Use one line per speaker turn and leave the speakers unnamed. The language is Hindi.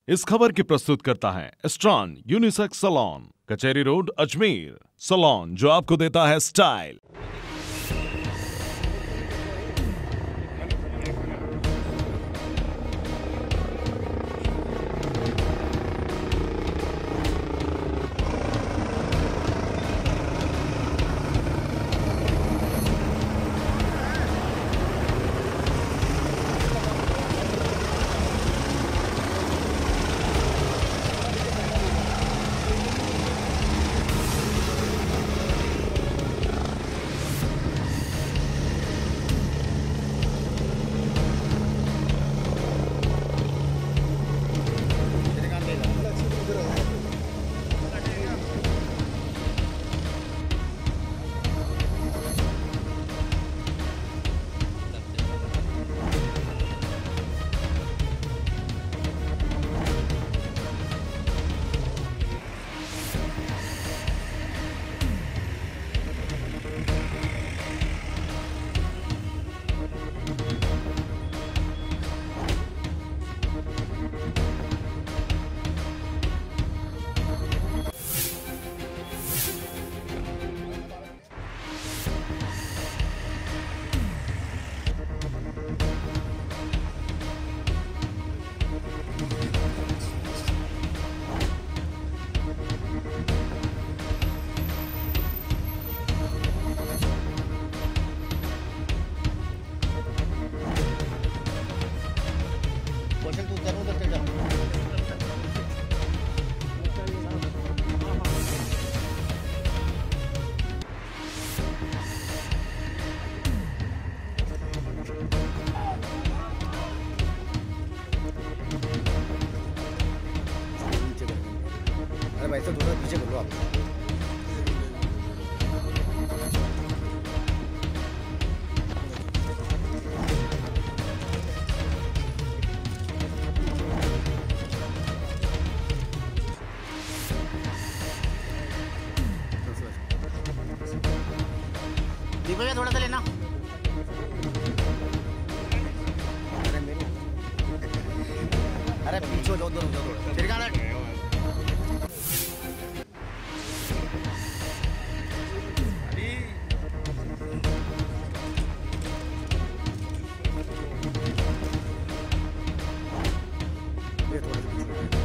इस खबर की प्रस्तुत करता है स्ट्रॉन unisex salon, Kachahri road, Ajmer. Salon जो आपको देता है स्टाइल।
अरे भाई तो थोड़ा पीछे कर लो आप।
भैया थोड़ा सा लेना।
अरे पीछे दो दो दो ये थोड़ा